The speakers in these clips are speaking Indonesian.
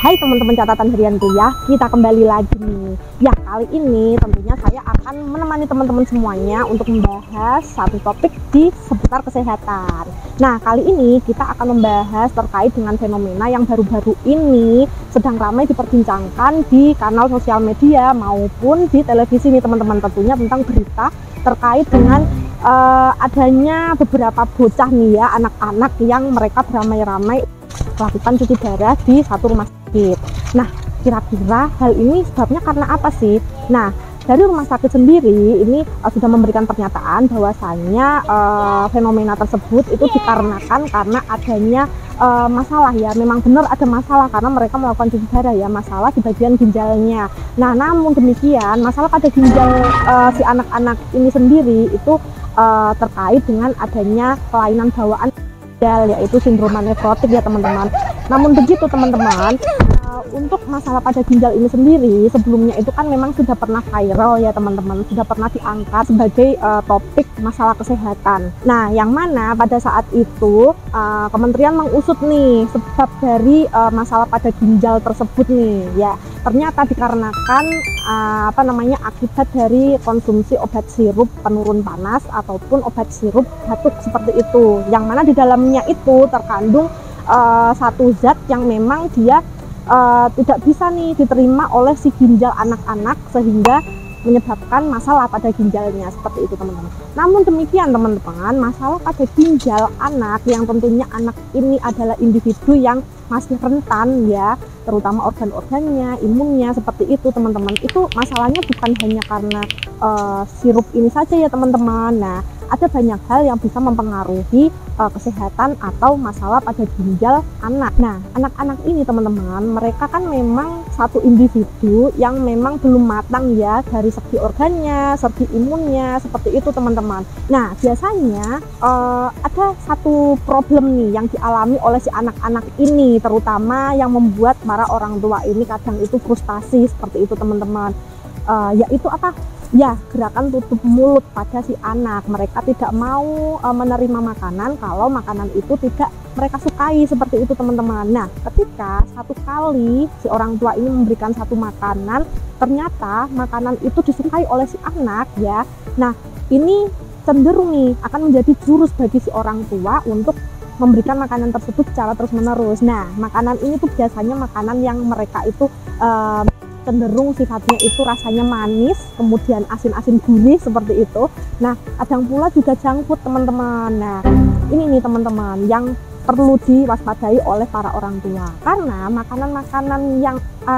Hai teman-teman catatan harianku ya, kita kembali lagi nih. Ya, kali ini tentunya saya akan menemani teman-teman semuanya untuk membahas satu topik di seputar kesehatan. Nah, kali ini kita akan membahas terkait dengan fenomena yang baru-baru ini sedang ramai diperbincangkan di kanal sosial media maupun di televisi nih teman-teman, tentunya tentang berita terkait dengan adanya beberapa bocah nih ya, anak-anak yang mereka beramai-ramai melakukan cuci darah di satu rumah sakit. Nah, kira-kira hal ini sebabnya karena apa sih? Nah, dari rumah sakit sendiri ini sudah memberikan pernyataan bahwasanya fenomena tersebut itu dikarenakan karena adanya masalah ya. Memang benar ada masalah karena mereka melakukan cuci darah ya, masalah di bagian ginjalnya. Nah, namun demikian masalah pada ginjal si anak-anak ini sendiri itu terkait dengan adanya kelainan bawaan yaitu sindroma nefrotik ya teman-teman. Namun begitu teman-teman, untuk masalah pada ginjal ini sendiri sebelumnya itu kan memang sudah pernah viral ya teman-teman, sudah pernah diangkat sebagai topik masalah kesehatan. Nah, yang mana pada saat itu kementerian mengusut nih sebab dari masalah pada ginjal tersebut nih ya. Ternyata dikarenakan akibat dari konsumsi obat sirup penurun panas ataupun obat sirup batuk seperti itu, yang mana di dalamnya itu terkandung satu zat yang memang dia tidak bisa nih diterima oleh si ginjal anak-anak sehingga menyebabkan masalah pada ginjalnya seperti itu teman-teman. Namun demikian teman-teman, masalah pada ginjal anak yang tentunya anak ini adalah individu yang masih rentan ya, terutama organ-organnya, imunnya seperti itu teman-teman. Itu masalahnya bukan hanya karena sirup ini saja ya teman-teman. Nah, ada banyak hal yang bisa mempengaruhi kesehatan atau masalah pada ginjal anak. Nah, anak-anak ini teman-teman, mereka kan memang satu individu yang memang belum matang ya dari segi organnya, segi imunnya, seperti itu teman-teman. Nah, biasanya ada satu problem nih yang dialami oleh si anak-anak ini, terutama yang membuat para orang tua ini kadang itu frustasi seperti itu teman-teman. Yaitu apa? Ya, gerakan tutup mulut pada si anak. Mereka tidak mau menerima makanan kalau makanan itu tidak mereka sukai seperti itu teman-teman. Nah, ketika satu kali si orang tua ini memberikan satu makanan, ternyata makanan itu disukai oleh si anak ya. Nah, ini cenderung nih akan menjadi jurus bagi si orang tua untuk memberikan makanan tersebut secara terus-menerus. Nah, makanan ini tuh biasanya makanan yang mereka itu cenderung sifatnya itu rasanya manis, kemudian asin-asin gurih seperti itu. Nah, kadang pula juga junk food teman-teman. Nah, ini nih teman-teman yang perlu diwaspadai oleh para orang tua, karena makanan-makanan yang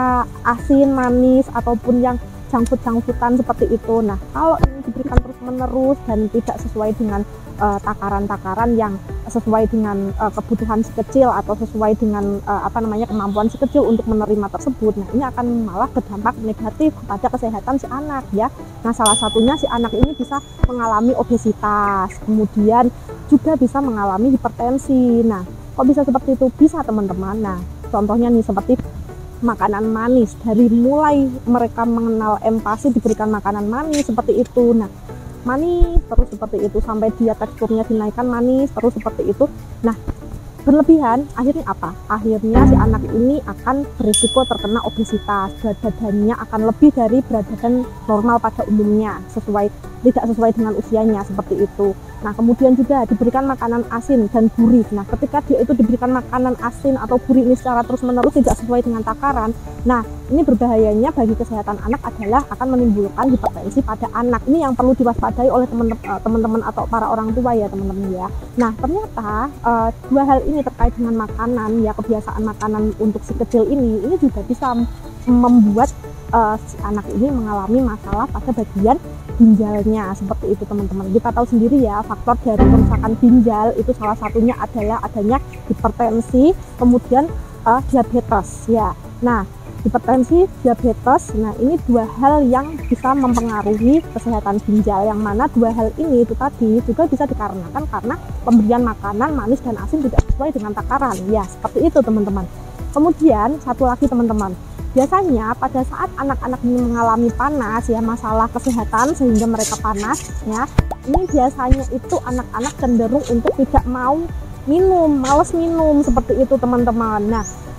asin, manis ataupun yang junk food-an seperti itu. Nah, kalau ini diberikan terus-menerus dan tidak sesuai dengan takaran-takaran yang sesuai dengan kebutuhan si kecil atau sesuai dengan kemampuan si kecil untuk menerima tersebut, nah ini akan malah berdampak negatif kepada kesehatan si anak ya. Nah, salah satunya si anak ini bisa mengalami obesitas, kemudian juga bisa mengalami hipertensi. Nah, kok bisa seperti itu? Bisa teman-teman. Nah, contohnya nih seperti makanan manis, dari mulai mereka mengenal empasi diberikan makanan manis seperti itu. Nah, manis terus seperti itu sampai dia teksturnya dinaikkan manis terus seperti itu. Nah, berlebihan akhirnya apa? Akhirnya si anak ini akan berisiko terkena obesitas, berat badannya akan lebih dari berat badan normal pada umumnya, tidak sesuai dengan usianya seperti itu. Nah, kemudian juga diberikan makanan asin dan gurih. Nah, ketika dia itu diberikan makanan asin atau gurih ini secara terus-menerus tidak sesuai dengan takaran, nah ini berbahayanya bagi kesehatan anak adalah akan menimbulkan hipertensi pada anak. Ini yang perlu diwaspadai oleh teman-teman atau para orang tua ya teman-teman ya. Nah, ternyata dua hal ini terkait dengan makanan ya, kebiasaan makanan untuk si kecil ini juga bisa membuat si anak ini mengalami masalah pada bagian ginjalnya seperti itu teman-teman. Kita tahu sendiri ya, faktor dari kerusakan ginjal itu salah satunya adalah adanya hipertensi, kemudian diabetes ya. Nah, hipertensi, diabetes, nah ini dua hal yang bisa mempengaruhi kesehatan ginjal, yang mana dua hal ini itu tadi juga bisa dikarenakan karena pemberian makanan manis dan asin tidak sesuai dengan takaran ya, seperti itu teman-teman. Kemudian satu lagi teman-teman, biasanya pada saat anak-anak ini mengalami panas ya, masalah kesehatan sehingga mereka panas ya, ini biasanya itu anak-anak cenderung untuk tidak mau minum, males minum seperti itu teman-teman. Nah,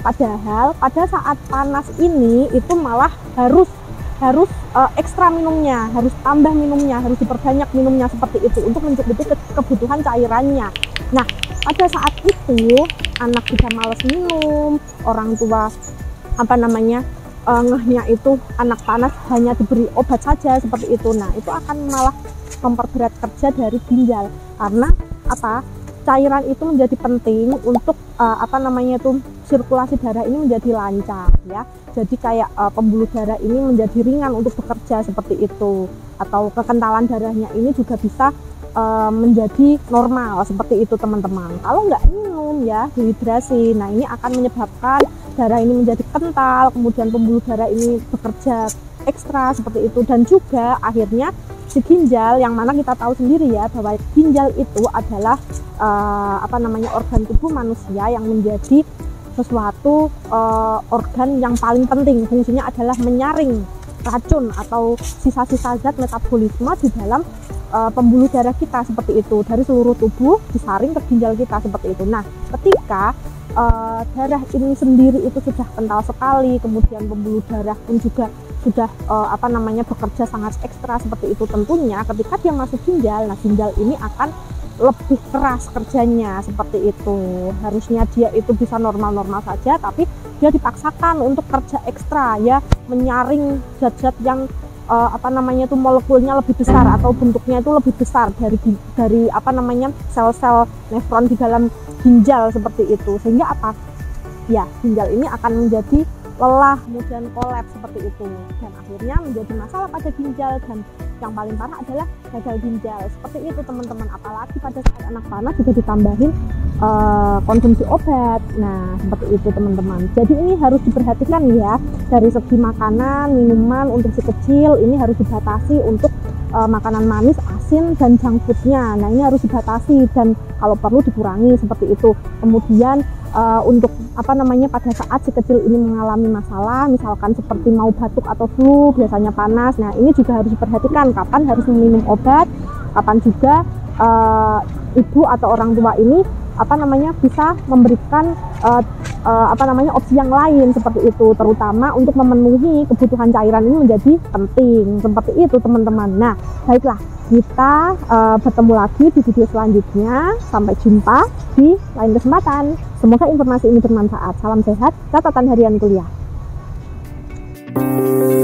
Padahal pada saat panas ini itu malah harus ekstra minumnya, harus tambah minumnya, harus diperbanyak minumnya seperti itu untuk mencukupi kebutuhan cairannya. Nah, pada saat itu anak sudah malas minum, orang tua ngehnya itu anak panas hanya diberi obat saja seperti itu. Nah, itu akan malah memperberat kerja dari ginjal karena cairan itu menjadi penting untuk sirkulasi darah ini menjadi lancar ya. Jadi kayak pembuluh darah ini menjadi ringan untuk bekerja seperti itu, atau kekentalan darahnya ini juga bisa menjadi normal seperti itu teman-teman. Kalau nggak minum ya, dehidrasi, nah ini akan menyebabkan darah ini menjadi kental, kemudian pembuluh darah ini bekerja ekstra seperti itu, dan juga akhirnya si ginjal, yang mana kita tahu sendiri ya bahwa ginjal itu adalah organ tubuh manusia yang menjadi sesuatu organ yang paling penting. Fungsinya adalah menyaring racun atau sisa-sisa zat metabolisme di dalam pembuluh darah kita seperti itu, dari seluruh tubuh disaring ke ginjal kita seperti itu. Nah, ketika darah ini sendiri itu sudah kental sekali, kemudian pembuluh darah pun juga sudah bekerja sangat ekstra seperti itu, tentunya ketika dia masuk ginjal, nah ginjal ini akan lebih keras kerjanya seperti itu. Harusnya dia itu bisa normal-normal saja, tapi dia dipaksakan untuk kerja ekstra ya, menyaring zat-zat yang molekulnya lebih besar atau bentuknya itu lebih besar dari sel-sel nefron di dalam ginjal seperti itu, sehingga ginjal ini akan menjadi lelah, kemudian kolaps seperti itu, dan akhirnya menjadi masalah pada ginjal, dan yang paling parah adalah gagal ginjal seperti itu teman-teman. Apalagi pada saat anak panas juga ditambahin konsumsi obat. Nah, seperti itu teman-teman. Jadi ini harus diperhatikan ya, dari segi makanan, minuman untuk si kecil ini harus dibatasi untuk makanan manis, asin, dan junk foodnya. Nah, ini harus dibatasi dan kalau perlu dikurangi seperti itu. Kemudian untuk pada saat si kecil ini mengalami masalah, misalkan seperti mau batuk atau flu, biasanya panas, nah ini juga harus diperhatikan kapan harus meminum obat, kapan juga ibu atau orang tua ini bisa memberikan opsi yang lain seperti itu, terutama untuk memenuhi kebutuhan cairan ini menjadi penting seperti itu teman-teman. Nah, baiklah, kita bertemu lagi di video selanjutnya. Sampai jumpa di lain kesempatan. Semoga informasi ini bermanfaat. Salam sehat, catatan harian kuliah.